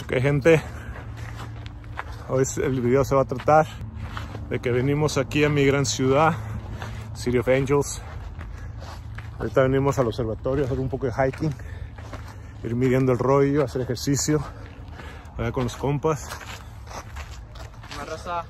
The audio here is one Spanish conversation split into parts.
Ok, gente, hoy el video se va a tratar de que venimos aquí a mi gran ciudad, City of Angels. Ahorita venimos al observatorio a hacer un poco de hiking, ir midiendo el rollo, hacer ejercicio allá con los compas. Una raza.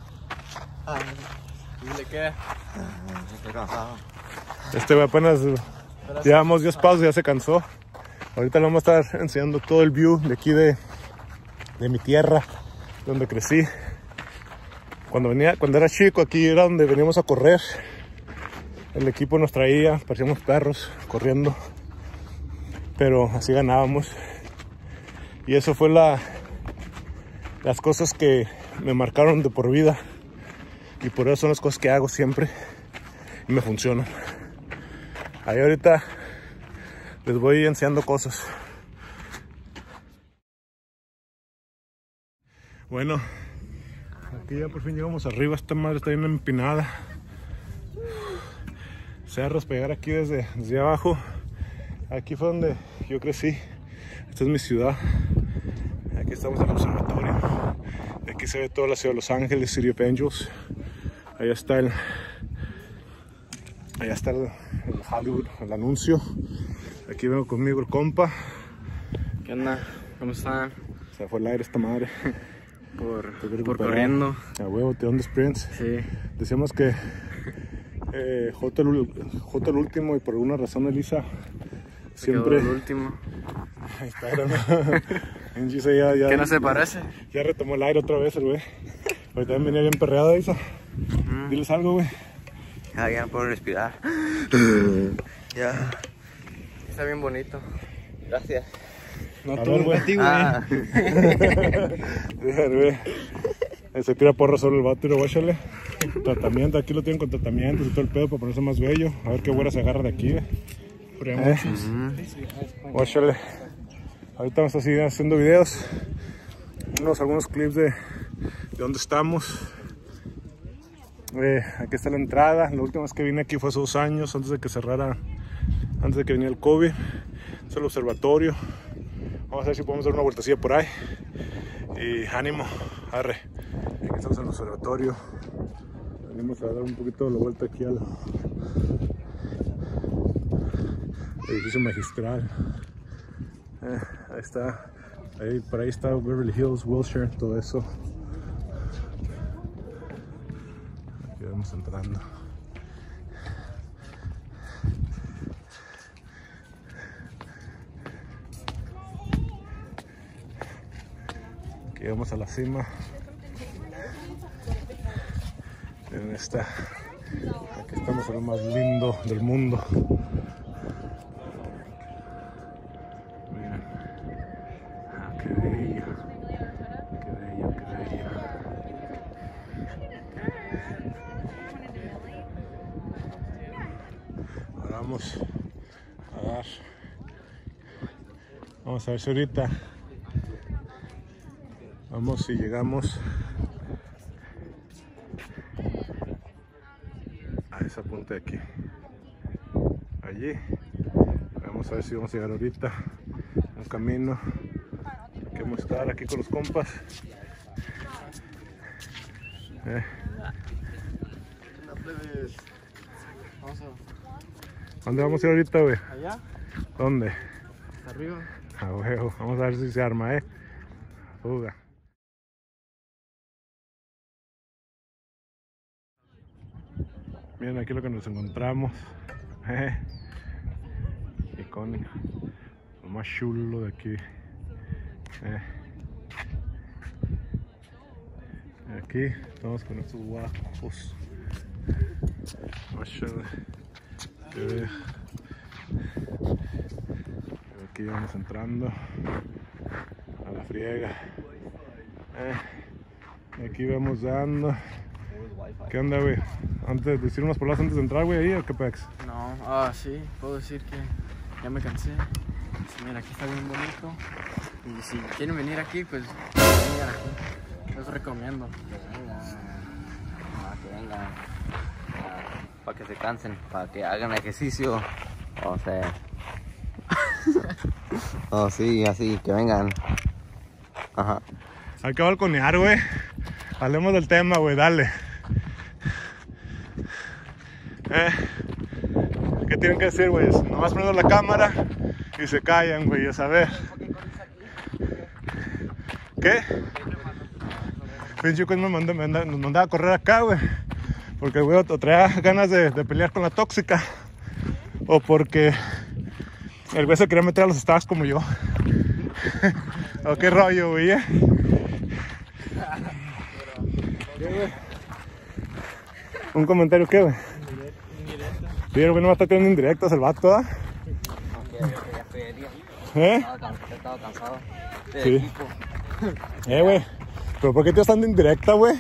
¿De qué? Estoy cansado. Este güey apenas llevamos 10 pasos y ya se cansó. Ahorita le vamos a estar enseñando todo el view de aquí de mi tierra, donde crecí. Cuando era chico, aquí era donde veníamos a correr. El equipo nos traía, parecíamos perros corriendo, pero así ganábamos. Y eso fue las cosas que me marcaron de por vida, y por eso son las cosas que hago siempre y me funcionan. Ahí ahorita les voy enseñando cosas. Bueno, aquí ya por fin llegamos arriba. Esta madre está bien empinada. Cerros pegar aquí desde abajo. Aquí fue donde yo crecí. Esta es mi ciudad. Aquí estamos en el observatorio. Aquí se ve toda la ciudad de Los Ángeles, City of Angels. Allá está el Hollywood, el anuncio. Aquí vengo conmigo el compa. ¿Qué onda? ¿Cómo están? Se fue el aire esta madre. Por corriendo. A huevo, te dan sprints. Sí. Decíamos que J el último, y por alguna razón Elisa siempre. El último. Ahí está, ¿no? ya, ¿Qué no se parece? Ya retomó el aire otra vez el güey. Pero también venía bien perreado, Isa. Diles algo, güey. Ya no puedo respirar. Ya. Está bien bonito. Gracias. No A tú, ver, güey. a ti, güey. Se tira porra solo el vato, y guáchale. Tratamiento, aquí lo tienen con tratamientos y todo el pedo para ponerse más bello. A ver qué güera se agarra de aquí, Guáchale. Ahorita vamos a seguir haciendo videos. Algunos clips de dónde estamos. Aquí está la entrada. La última vez que vine aquí fue hace 2 años, antes de que cerrara, antes de que viniera el COVID. Es el observatorio. Vamos a ver si podemos dar una vueltecilla por ahí. Y ánimo, arre. Aquí estamos en el observatorio. Venimos a dar un poquito de la vuelta aquí al edificio magistral. Ahí está. Por ahí está Beverly Hills, Wilshire, todo eso. Aquí vamos entrando. Aquí vamos a la cima. Miren esta. Aquí estamos en lo más lindo del mundo. Miren. Qué bello. Qué bello, qué bello. Ahora vamos a dar. Vamos a ver si ahorita. Vamos si llegamos a esa punta de aquí. Allí. Vamos a ver si vamos a llegar ahorita. Un camino. Queremos estar aquí con los compas. ¿Dónde vamos a ir ahorita, güey? Allá, ¿Dónde? hasta arriba. Ah, huevo. Vamos a ver si se arma, Fuga. Miren aquí lo que nos encontramos. Icónico. Lo más chulo de aquí. Aquí estamos con estos guapos. Aquí vamos entrando a la friega. Aquí vamos dando. ¿Qué onda, güey? Antes de decir unas palabras antes de entrar, güey, ahí o qué pex? No, sí, puedo decir que ya me cansé. Mira, aquí está bien bonito. Y si quieren venir aquí, pues vengan aquí. Les recomiendo. Que vengan. Para que se cansen, para que hagan ejercicio. O sea. Oh, sí, así, que vengan. Ajá. Hay que balconear, güey. Hablemos del tema, güey, dale. ¿Qué tienen que decir, güey? Nomás prendo la cámara y se callan, güey, a saber. ¿Qué? Pinche güey nos mandaba a correr acá, güey. Porque el güey o traía ganas de pelear con la tóxica. O porque el güey se quería meter a los estados como yo. ¿O qué rollo, güey? ¿Un comentario qué, güey? Sí, el güey no va a estar teniendo indirectas el vato, ¿ah? Estaba cansado. Sí. Güey. ¿Pero por qué te estás dando indirecta, güey?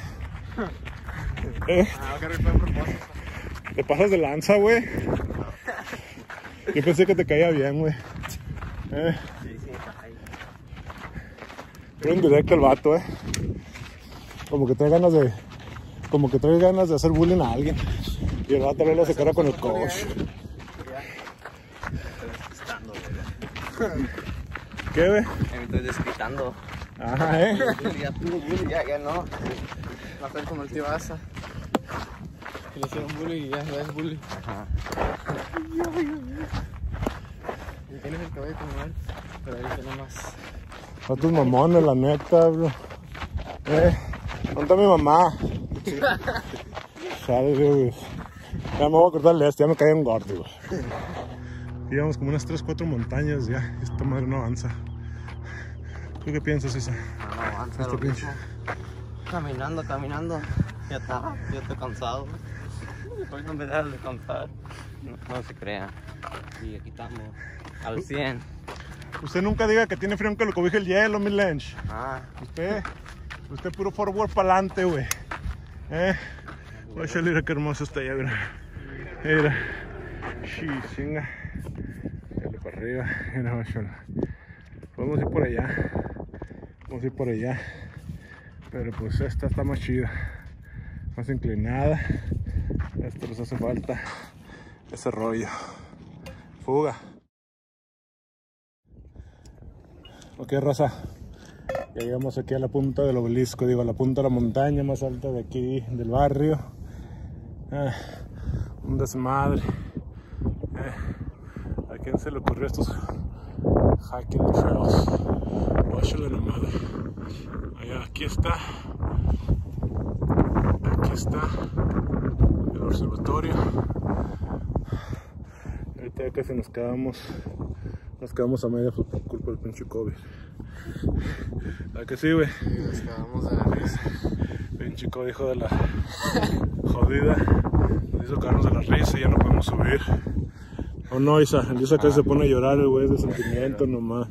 Te pasas de lanza, güey. Yo pensé que te caía bien, güey. Pero indirecto el vato, Como que trae ganas de hacer bullying a alguien. Y el vato lo se cara con el coach. ¿Qué, güey? Me estoy desquitando. Ajá, Ya no. Va a ser como el tío Asa. Que le hicieron bullying y ya es bullying. Ajá. Y tienes el cabello como él, pero ahí que nomás. A tus mamones, la neta, bro. ¿Dónde está mi mamá? Chale, güey. Ya me voy a cortar ya me caí en gordo, güey. Llevamos como unas 3-4 montañas ya. Esta madre no avanza. ¿Tú qué piensas, Isa? No avanza lo mismo. Caminando. Ya estoy cansado. Hoy no me da de cansar. No se crea. Y aquí estamos al 100. Usted nunca diga que tiene frío aunque lo cobije el hielo, mi lench. Usted puro forward para adelante, güey. Oye, mira qué hermoso está allá, mira. Sí, chinga. Dale para arriba. Mira, oye. Podemos ir por allá. Pero pues esta está más chida. Más inclinada. Esto les hace falta. Ese rollo. Fuga. Ok, raza. Ya llegamos aquí a la punta del obelisco, a la punta de la montaña más alta de aquí del barrio. Un desmadre. ¿A quién se le ocurrió estos hiking trails? Guáchale nomás. Allá, aquí está el observatorio. Ahorita ya casi nos quedamos a media por culpa del pinche COVID. ¿A que sí, güey? Nos quedamos de la risa. Pinche COVID, hijo de la jodida. Nos hizo caernos de la risa y ya no podemos subir. ¿O no, Isa? El Isa casi se pone a llorar, el güey, de sentimiento nomás.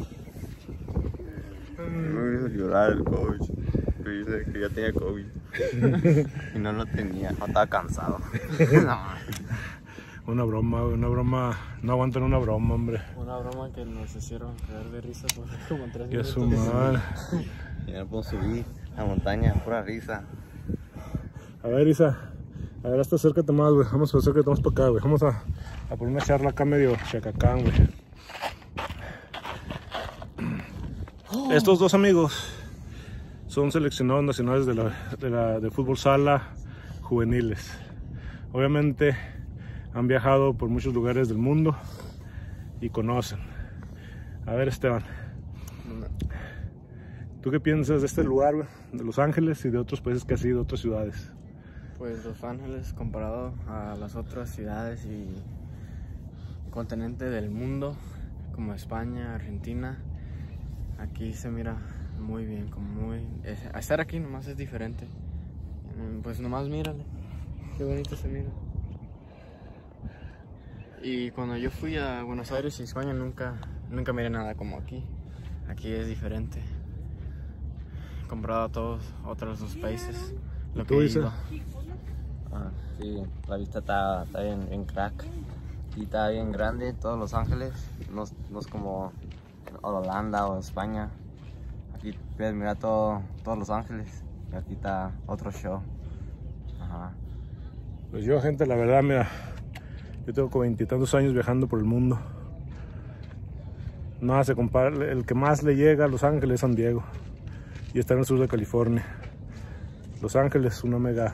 Me hizo llorar el coach. Me dice que ya tenía COVID. Y no lo tenía, no estaba cansado. No. Una broma, no aguantan una broma, hombre. Una broma que nos hicieron caer de risa por como 3 Ya minutos. su madre. Ya no puedo subir a la montaña, pura risa. A ver, Isa, a ver, hasta acércate más, güey. Vamos a acércate más para acá, güey. Vamos a poner una charla acá medio chacacán, güey. Estos dos amigos son seleccionados nacionales de fútbol sala juveniles. Obviamente han viajado por muchos lugares del mundo y conocen. A ver, Esteban, ¿tú qué piensas de este lugar, güey? De Los Ángeles y de otros países que has ido, otras ciudades. Pues Los Ángeles comparado a las otras ciudades y continente del mundo como España, Argentina, aquí se mira muy bien, estar aquí nomás es diferente. Pues nomás mírale, qué bonito se mira. Y cuando yo fui a Buenos Aires y España nunca miré nada como aquí. Aquí es diferente comparado a todos otros dos países. Lo que he ido. Sí, la vista está bien crack. Y está bien grande, todos Los Ángeles. No es como Holanda o España. Aquí puedes mirar todos Los Ángeles. Y aquí está otro show. Ajá. Pues yo, gente, la verdad, mira, yo tengo como 20 y tantos años viajando por el mundo. nada se compara. El que más le llega a Los Ángeles es San Diego, y está en el sur de California. Los Ángeles, una mega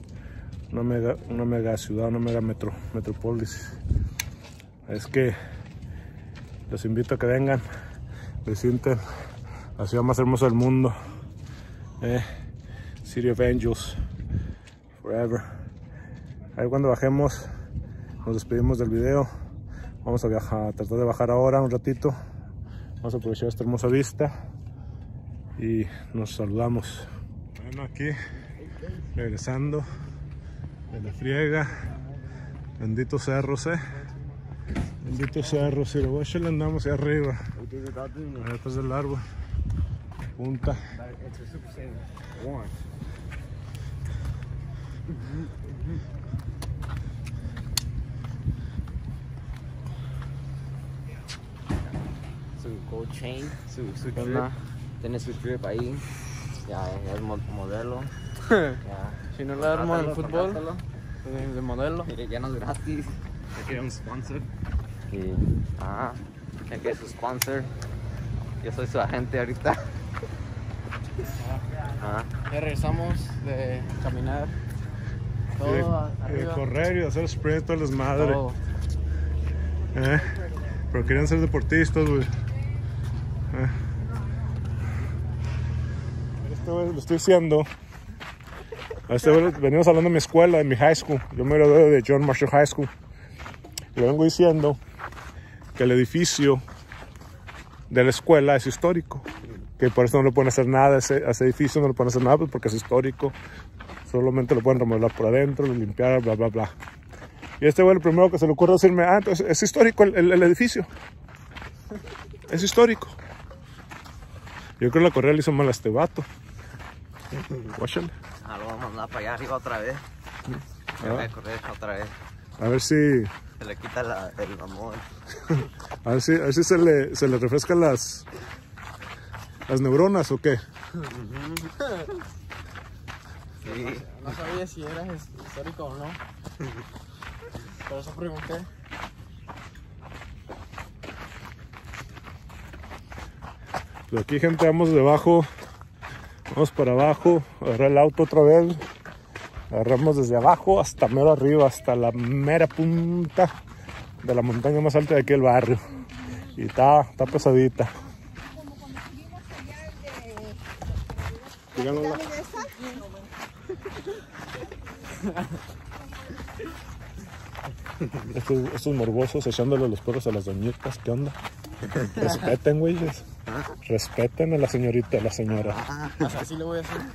ciudad, una mega metrópolis. Es que los invito a que vengan, visiten la ciudad más hermosa del mundo, City of Angels, forever. Ahí cuando bajemos nos despedimos del video. Vamos a viajar, tratar de bajar ahora un ratito. Vamos a aprovechar esta hermosa vista y nos saludamos. Bueno, aquí regresando de la friega. Benditos cerros, benditos cerros. Y luego le andamos ahí arriba, detrás del árbol, punta. Su gold chain, su drip. Tiene su drip ahí. Ya es modelo. Ya. Si no le armo el fútbol, de modelo. Ya no es gratis. Ya quiere un sponsor. Y, ya que es su sponsor. Yo soy su agente ahorita. Ya regresamos de caminar. Todo de arriba. correr y de hacer sprint, todas las madres. Todo. Pero querían ser deportistas, güey. Este güey lo estoy diciendo. Venimos hablando de mi escuela, de mi high school. Yo me gradué de John Marshall High School. Y vengo diciendo que el edificio de la escuela es histórico. Que por eso no le pueden hacer nada a ese edificio, no le pueden hacer nada porque es histórico. Solamente lo pueden remodelar por adentro, limpiar, bla, bla, bla. Y este güey, lo primero que se le ocurre decirme, entonces es histórico el edificio. Es histórico. Yo creo que la Correa le hizo mal a este vato. Guáchale. Lo vamos a mandar para allá arriba otra vez. Voy a correr otra vez. A ver si... Se le quita el amor. A ver si se le refrescan las neuronas o qué. Sí. No sabía si era histórico o no. Por eso pregunté. Pues aquí, gente, vamos debajo. Vamos para abajo. Agarré el auto otra vez. Agarramos desde abajo hasta mero arriba, hasta la mera punta de la montaña más alta de aquí del barrio. Y está pesadita. Díganosla. Estos morbosos echándole los perros a las doñitas, ¿qué onda? Respeten, güeyes. Respeten a la señorita, a la señora. Así le voy a hacer.